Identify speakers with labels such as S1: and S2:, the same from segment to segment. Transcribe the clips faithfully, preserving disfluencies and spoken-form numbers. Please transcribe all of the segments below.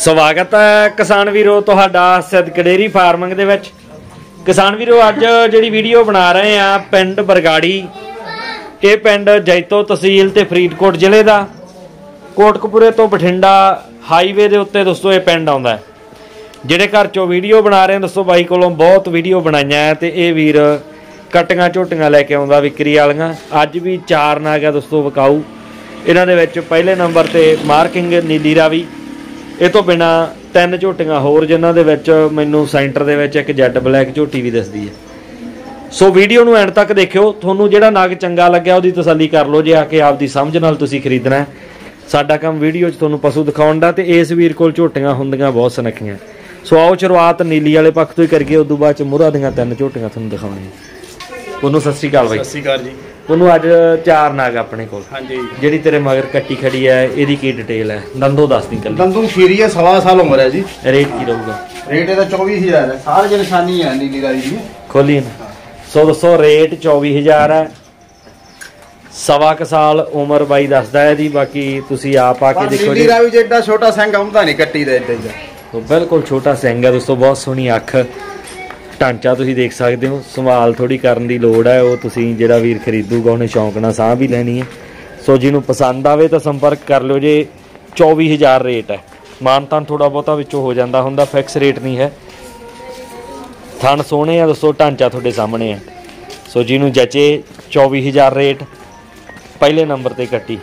S1: स्वागत है किसान वीरो तुहाडा सिद्दक डेयरी फार्मिंग दे विच। किसान वीरो अज जिहड़ी वीडियो बना रहे हैं पिंड बरगाड़ी, ये पिंड जैतो तहसील ते फरीदकोट जिले का कोटकपुरे तो बठिंडा हाईवे के उत्ते दोस्तों ये पिंड आउंदा है। जिहड़े घर चो वीडियो बना रहे हैं दोस्तों बाई कोलों बहुत वीडियो बनाईयां है ते ये वीर कट्टियां झोटियां लैके आउंदा विक्री वालियां। अज भी चार नाग है दोस्तों विकाऊ। इन्हां दे विच पहले नंबर ते मार्किंग नीली रावी, ये तो बिना तीन झोटियां होर जिन्हां दे विच मैनूं सेंटर दे विच एक जैट ब्लैक झोटी भी दिसदी है। सो वीडियो नूं एंड तक देखियो, तुहानूं जिहड़ा नाग चंगा लग्या उहदी तसल्ली कर लो जे आके आपदी समझ नाल तुसीं खरीदना है। साडा काम वीडियो च तुहानूं पशु दिखाउण दा ते इस वीर कोल झोटियां हुंदियां बहुत सुनखियां। सो आओ शुरुआत नीली वाले पक्ष तो ही करिए, उस बाद च मुरा दियां तीन झोटियां तुहानूं दिखाउणीआं। तुहानूं सत श्री अकाल बाई।
S2: सत श्री अकाल जी।
S1: तुहानूं अज चार नाग अपने कोल।
S2: हाँ जी।
S1: जिहड़ी तेरे मगर कट्टी खड़ी है इहदी की डिटेल है? दंदों दस दी कल।
S2: दंदों खीरी है, सवा साल उम्र है जी।
S1: रेट की रहूगा?
S2: रेट ਇਹਦਾ चौबीस हज़ार है। सारे च निशानी है नीली रावी दी।
S1: खोली ना। सो दोस्तों रेट चौबीस हज़ार है। सवा क साल उम्र बाई दसदा है जी। बाकी तुसी आप आके देखो
S2: नीली रावी जेडा छोटा सिंह आउंदा नहीं कट्टी दा इदां ही।
S1: तो बिल्कुल छोटा सिंह है दोस्तों, बहुत सोहनी अख, ढांचा तुसी देख सकते हो। संभाल थोड़ी करन दी लोड़ है, वो तुसी जिहड़ा वीर खरीदूगा उन्हें शौक नाल साह भी लैनी है। सो जिन्हों पसंद आवे तो संपर्क कर लो जे। चौबीस हज़ार रेट है, मानतान थोड़ा बहुता विचों हो जाता हुंदा, फिक्स रेट नहीं है। थन सोहणे है दोस्तों, ढांचा थोड़े सामने है। सो जिन्हों जचे चौबीस हज़ार रेट। पहले नंबर ते कट्टी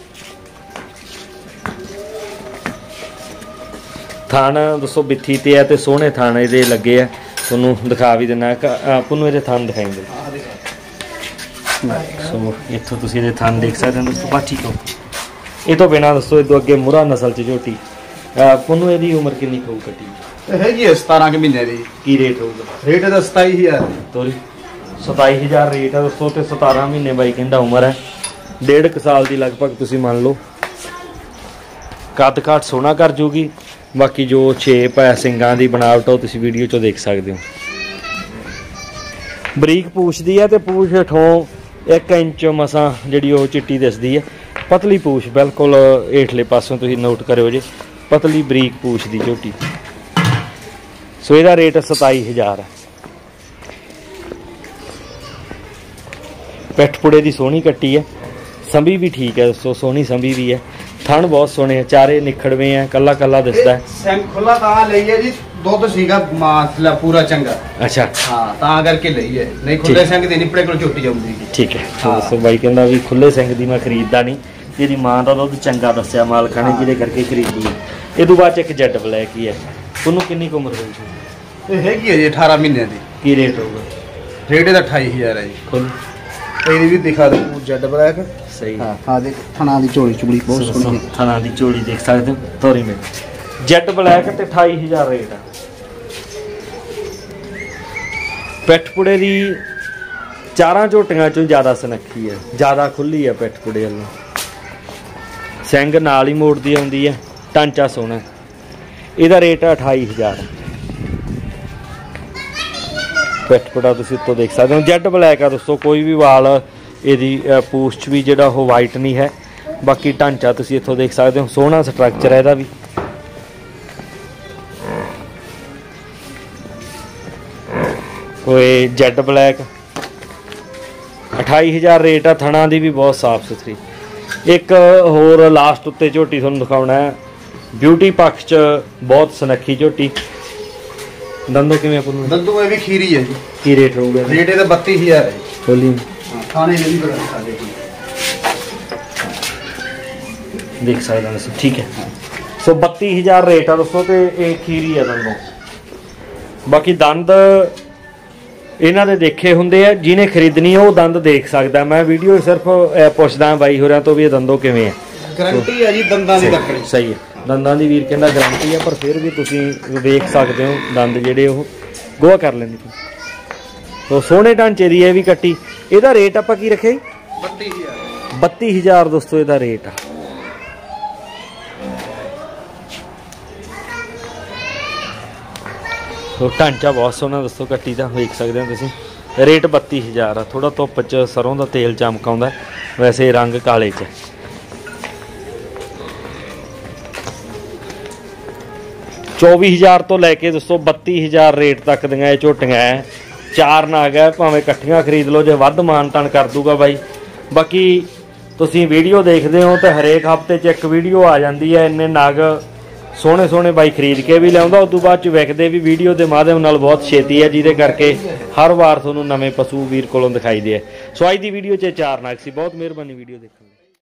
S1: थान दोस्तों बिथी ते है, ते सोहणे थान इहदे लगे है। तुहानूं दिखा भी दिना, आपनूं इहदे थान दिखाएंगे। सो इत्थों तुसीं इहदे थान देख सकते हो दोस्तों। बस ठीक हो। ये तो बिना दोस्तों इदों अगे मुरा नस्ल च झोटी। पुनू इहदी उम्र कितनी होऊ कट्टी?
S2: हैगी है सतारह के महीने दी।
S1: की रेट होगा?
S2: रेट इहदा सताई हज़ार।
S1: तोरी सताई हज़ार रेट है दोस्तों, ते सतारह महीने बाई कहंदा उम्र है। डेढ़ क साल की लगभग तुसीं मान लो। कद काट सोहना कर जूगी। बाकी जो शेप है सिंगां दी बनावट तुसी वीडियो चो देख सकते हो। बरीक पूछ दी है, तो पूछ हेठों एक इंच मसा जिहड़ी ओह चिट्टी दिसदी है। पतली पूछ बिल्कुल हेठले पासों तुसी नोट करो जी, पतली बरीक पूछ दी झोटी। सो इहदा रेट सताई हज़ार है। पिठ पुड़े की सोहनी कट्टी है, संभी भी ठीक है दोस्तों, सोहनी संभी भी है। थन बहुत सोहने हैं, चारे निखड़वे हैं, कला कला दिसदा है।
S2: सिंह खुला तां लई है जी, दुध सीगा मासला पूरा चंगा।
S1: अच्छा
S2: हां, तां करके लई है, नहीं खुले सिंह दी नहीं पड़े कोल झोटी जाउंदी।
S1: ठीक है। तो दोस्तों बाई कहंदा भी खुले सिंह दी मैं खरीददा नहीं, तेरी मां दा दुध चंगा दस्सिया मालका ने, जिहदे करके खरीदी है। ये तो बाद एक जैट ब्लैक ही है। तुहानूं कितनी उम्र होगी?
S2: ये हैगी है जी अठारह महीने दी।
S1: की रेट होगा?
S2: रेट इहदा अट्ठाई हज़ार है जी।
S1: खुल
S2: ਇਹਦੀ भी दिखा दो जैट ब्लैक।
S1: सही।
S2: हां हां देख थना दी चोली चुबड़ी बहुत सोहनी।
S1: थना दी चोली देख सकते हो तोरी में। जैट ब्लैक ते अट्ठाई हज़ार रेट है। पिठ पुड़े दी चारां झोटियां चों ज़्यादा सुनखी है, ज़्यादा खुली है पिठ पुड़े वालों। सिंग नाल ही मोड़दी आउंदी है, ढांचा सोहना। इहदा रेट है अठाई हज़ार। पिठ पुड़ा तुसीं उत्तों देख सकते हो। जैट ब्लैक है दोस्तों, कोई भी वाल यदि पूछ भी जिहड़ा वो वाइट नहीं है। बाकी ढांचा तुसीं इत्थों देख सकते हो, सोहना स्ट्रक्चर है इहदा भी। कोई जैट ब्लैक अठाई हज़ार रेट है। थणा दी भी बहुत साफ सुथरी। एक होर लास्ट उत्ते झोटी तुहानूं दिखाउणा है, ब्यूटी पक्ष च बहुत सुनखी झोटी। दंदों किवें पुनू?
S2: दंदों में भी खीरी है जी।
S1: की रेट होगा?
S2: रेट इहदा बत्तीस हज़ार है।
S1: खोली
S2: खाने में भी बड़ा अच्छा देखिए,
S1: देख सकते हैं दोस्तों। ठीक है। सो बत्ती हज़ार रेट है दोस्तों, तो ये खीरी है दंदों। बाकी दंद इन्हां दे देखे हुंदे आ, जिन्हें खरीदनी है वो दंद देख सकता। मैं वीडियो सिर्फ पुछदा बाई होरां तो भी ये दंदों किवें है।
S2: गारंटी है जी दंदां दी तकड़ी।
S1: सही है, दंदां दी वीर कहंदा गारंटी है, पर फिर भी तुसीं देख सकते हो दंद जिहड़े वो गोहा कर लेंदे। तो सोहणे ढांचे दी है भी कट्टी। इहदा रेट आपां की रखे?
S2: बत्ती हज़ार।
S1: बत्ती हज़ार दोस्तों इहदा रेट आ। तो ढांचा बहुत सोहना दोस्तों कट्टी का, देख सकते हो तुसीं। रेट बत्ती हज़ार आ। थोड़ा धुप्प च सरों का तेल चमक आउंदा, वैसे रंग काले च। चौबी हज़ार तो लैके दोस्तों बत्ती हज़ार रेट तक दियां झोटियां है। चार नाग है, भावें इकट्ठियां खरीद लो, जो वध मान तान कर दूगा बाई। बाकी तुसीं वीडियो देखते हो तो हरेक हफ्ते च एक वीडियो आ जाती है। इन्ने नाग सोहने सोहने बाई खरीद के भी लिया, उस तो बाद विकते भी वीडियो के माध्यम नाल बहुत छेती है, जिहदे करके हर वार तुहानूं नवें पशु वीर कोलों दिखाई दे। सो अज की वीडियो च चार नाग सी। बहुत मेहरबानी वीडियो देख